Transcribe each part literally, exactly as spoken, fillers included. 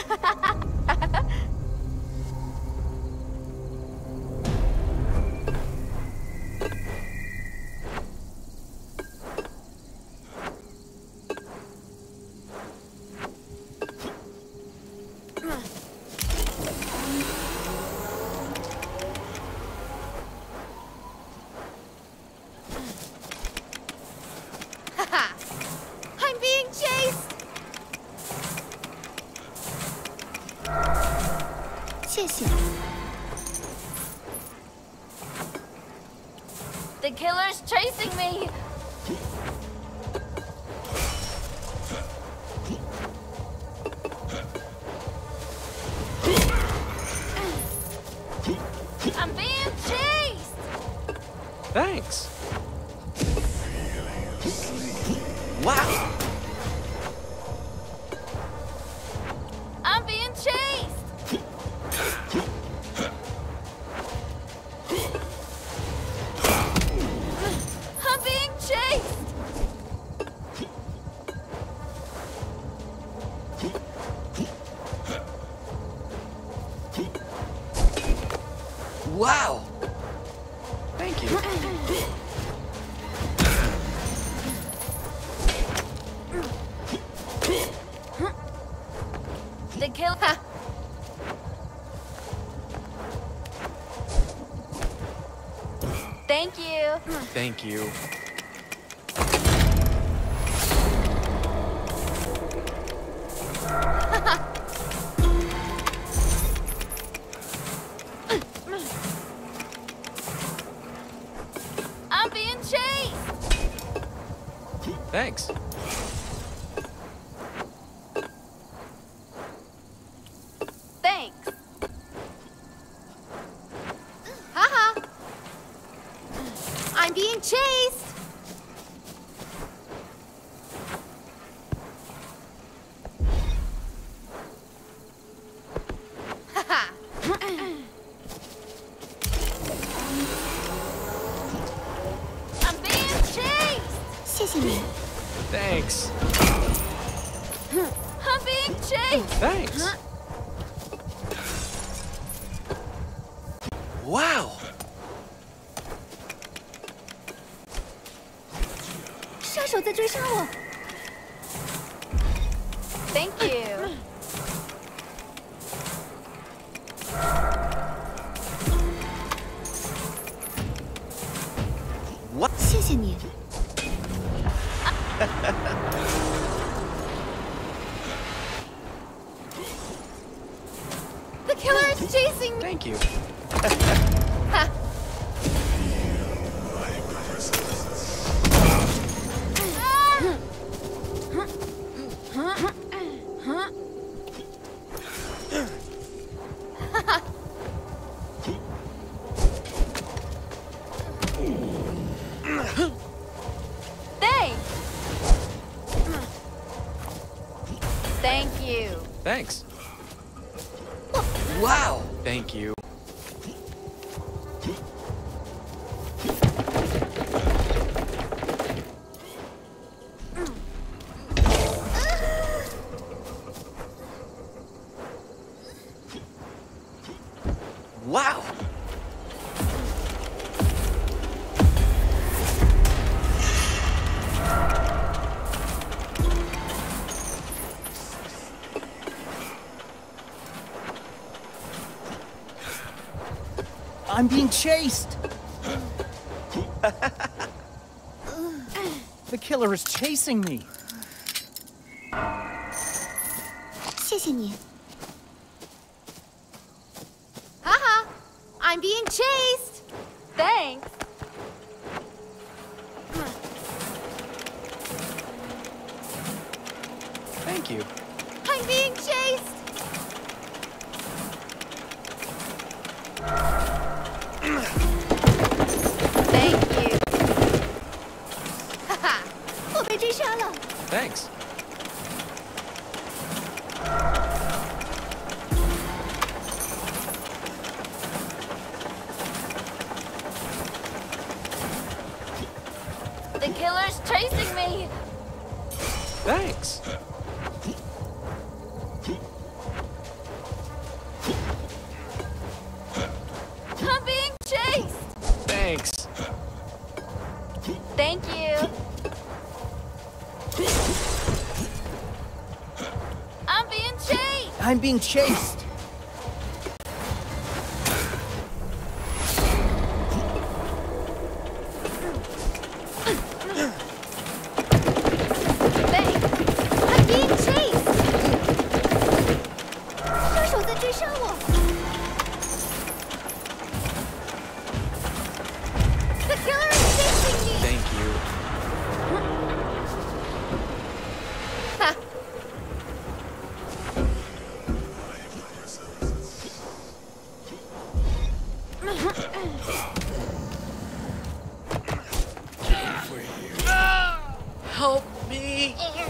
I'm being chased! 谢谢。 The killer's chasing me! I'm being chased! Thanks. Wow! I'm being chased! I'm being chased! Wow! Thank you. The killer... Thank you. Thank you. I'm being chased! Thanks. Thanks. Haha! I'm being chased! Haha! I'm being chased! 谢谢你。 Thanks. I'm being chased! Thanks. Wow! 杀手在追杀我。 Thank you. What? 谢谢你。 The killer is chasing me! Thank you. Ha. Thanks! Thank you. Thanks. Wow! Thank you. Wow! I'm being chased! The killer is chasing me! 谢谢你。Haha! I'm being chased! Thanks. Thank you. I'm being chased! Thank you. 哈哈！我被追杀了。 Thanks. The killer's chasing me. Thanks. Thank you. I'm being chased. I'm being chased. Thanks. I'm being chased. 凶手在追杀我。The killer is chasing me. Thank you. Ha. Help me!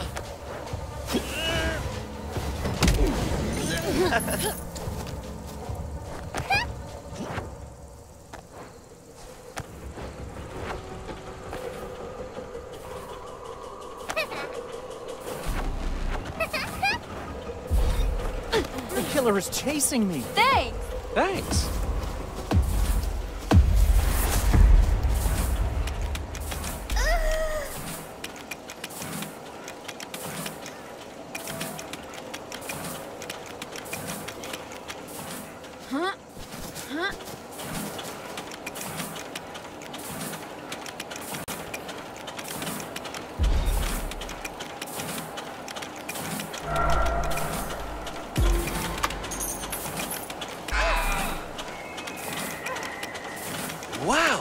The killer is chasing me. Thanks. Thanks. Huh? Huh? Wow!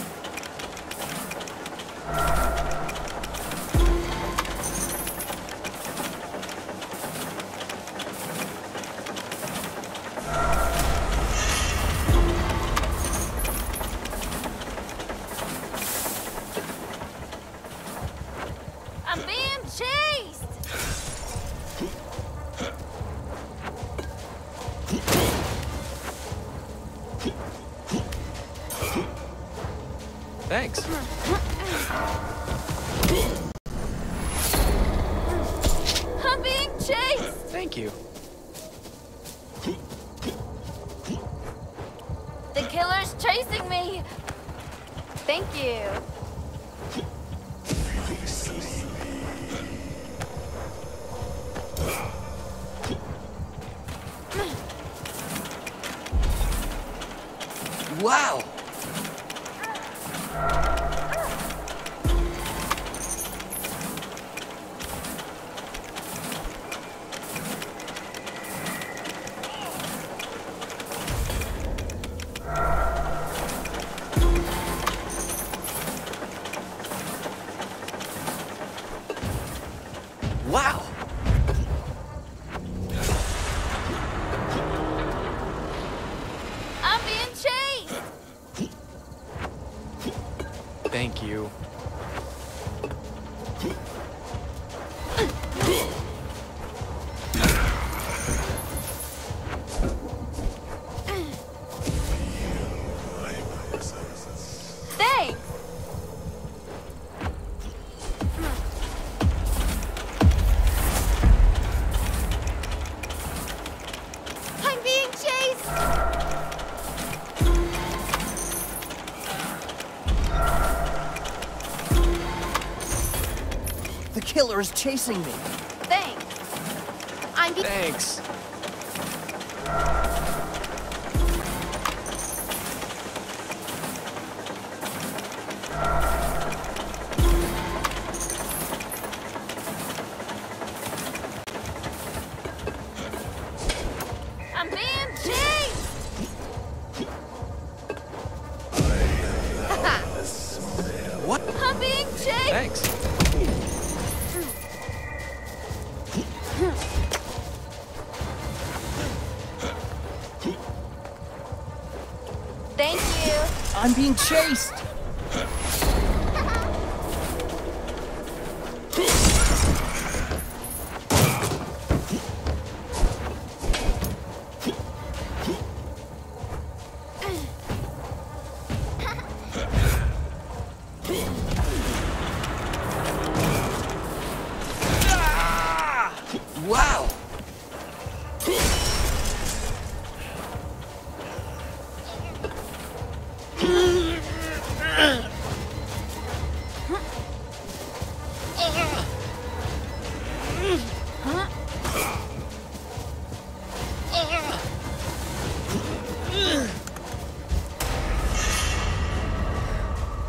I'm being chased. Thanks. I'm being chased. Thank you. The killer's chasing me. Thank you. Wow! Wow! I'm being chased. Thank you. Thanks. I'm being chased. The killer is chasing me. Thanks. I'm being. Thanks. I'm being chased. What? I'm being chased. Thanks. Thank you. I'm being chased. Wow!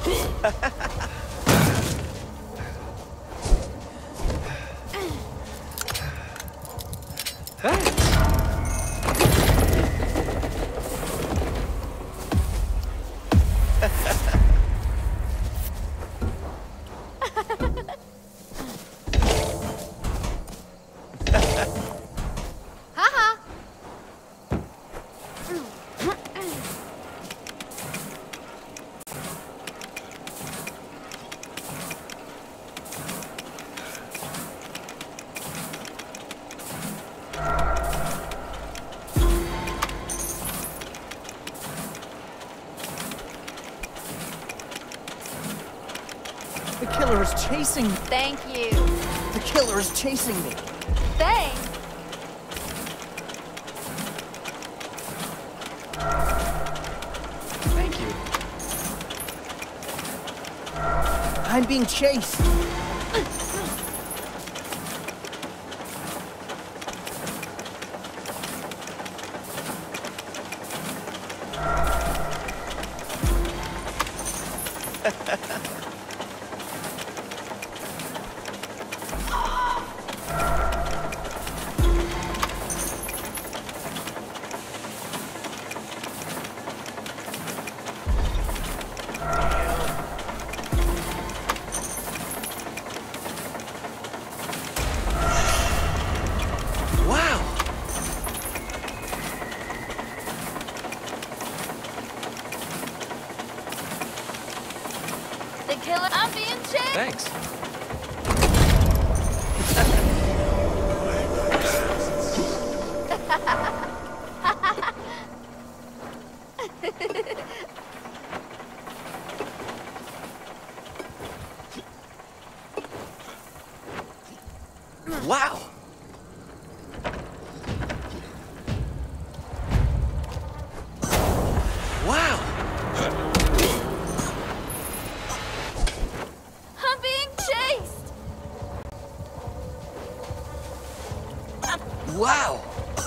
Thanks. Haha. The killer is chasing me. Thank you. The killer is chasing me. Thanks. Thank you. I'm being chased. Wow. The killer. I'm being chased. Thanks. Wow. Wow. I'm being chased. Wow.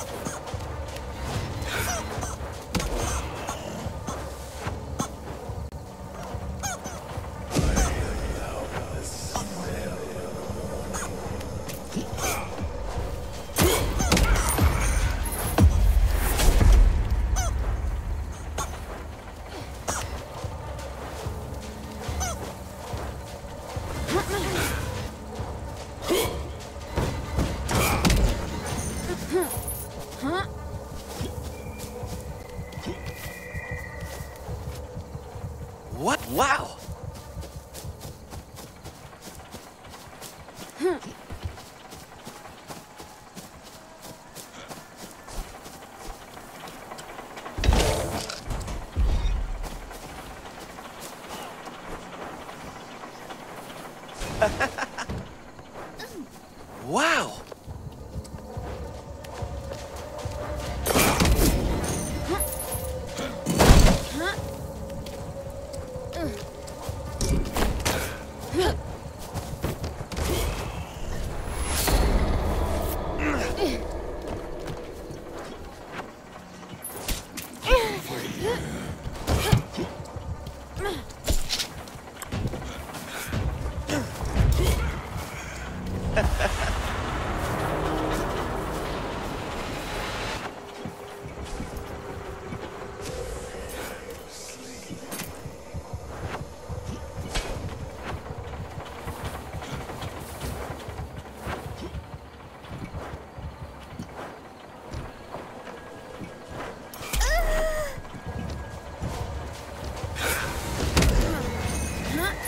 What? Wow. Wow.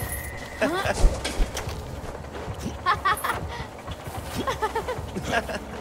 Ha ha ha!